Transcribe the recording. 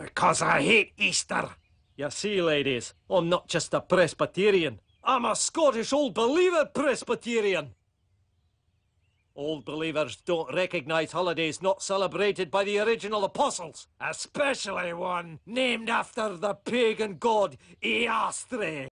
Because I hate Easter. You see, ladies, I'm not just a Presbyterian. I'm a Scottish Old Believer Presbyterian. Old Believers don't recognise holidays not celebrated by the original apostles. Especially one named after the pagan god Ēastre.